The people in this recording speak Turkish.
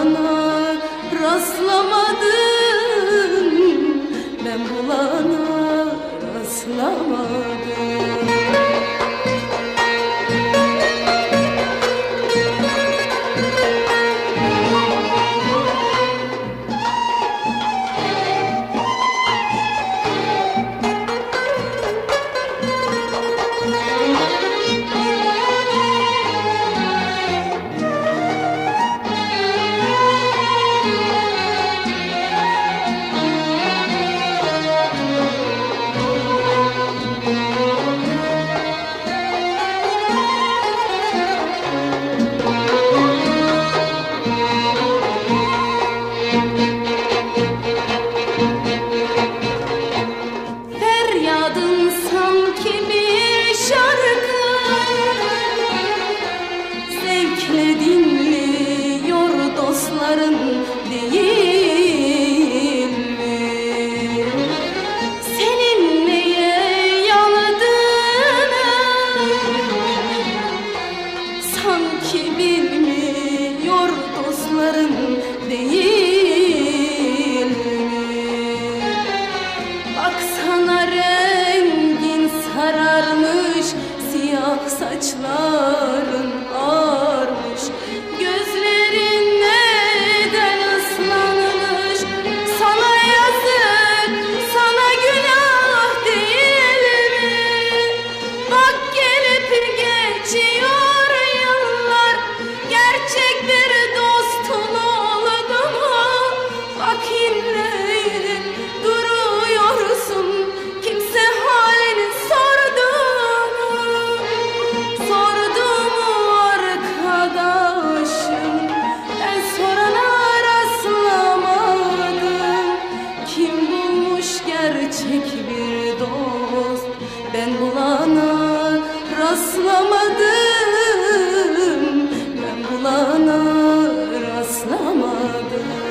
bulana rastlamadım, ben bulana rastlamadım. Dinliyor dostların değil mi? Senin neye yanadığını sanki bilmiyor dostların değil mi? Baksana rengin sararmış, siyah saçların ağarmış, gözlerin neden ıslanmış? Sana yazık, sana günah değil mi? Bak gelip geçiyor yıllar, gerçek bir dostun oldu mu? Bak yine duruyorsun, kimse halini sordu mu? Sordu mu arkadaşım? Ben sorana rastlamadım. Kim bulmuş gerçek bir dost? Ben bulana rastlamadım, ben bulana rastlamadım.